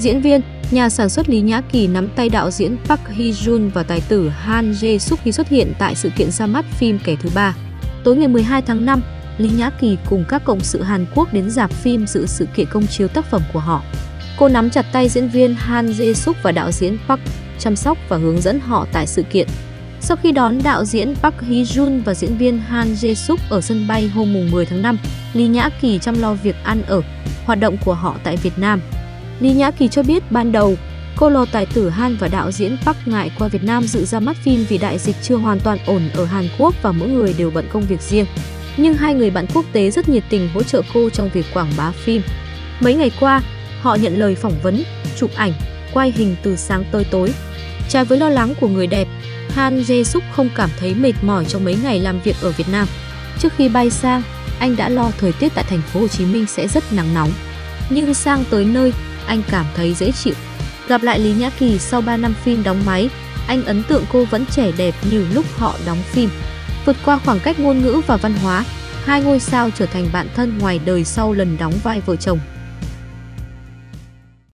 Diễn viên, nhà sản xuất Lý Nhã Kỳ nắm tay đạo diễn Park Hee-jun và tài tử Han Jae-suk khi xuất hiện tại sự kiện ra mắt phim Kẻ thứ ba. Tối ngày 12 tháng 5, Lý Nhã Kỳ cùng các cộng sự Hàn Quốc đến rạp phim dự sự kiện công chiếu tác phẩm của họ. Cô nắm chặt tay diễn viên Han Jae-suk và đạo diễn Park, chăm sóc và hướng dẫn họ tại sự kiện. Sau khi đón đạo diễn Park Hee-jun và diễn viên Han Jae-suk ở sân bay hôm 10 tháng 5, Lý Nhã Kỳ chăm lo việc ăn ở, hoạt động của họ tại Việt Nam. Lý Nhã Kỳ cho biết ban đầu, cô lo tài tử Han và đạo diễn Park ngại qua Việt Nam dự ra mắt phim vì đại dịch chưa hoàn toàn ổn ở Hàn Quốc và mỗi người đều bận công việc riêng. Nhưng hai người bạn quốc tế rất nhiệt tình hỗ trợ cô trong việc quảng bá phim. Mấy ngày qua, họ nhận lời phỏng vấn, chụp ảnh, quay hình từ sáng tới tối. Trái với lo lắng của người đẹp, Han Jae-suk không cảm thấy mệt mỏi trong mấy ngày làm việc ở Việt Nam. Trước khi bay sang, anh đã lo thời tiết tại thành phố Hồ Chí Minh sẽ rất nắng nóng. Nhưng sang tới nơi, anh cảm thấy dễ chịu. Gặp lại Lý Nhã Kỳ sau 3 năm phim đóng máy, anh ấn tượng cô vẫn trẻ đẹp như lúc họ đóng phim. Vượt qua khoảng cách ngôn ngữ và văn hóa, hai ngôi sao trở thành bạn thân ngoài đời sau lần đóng vai vợ chồng.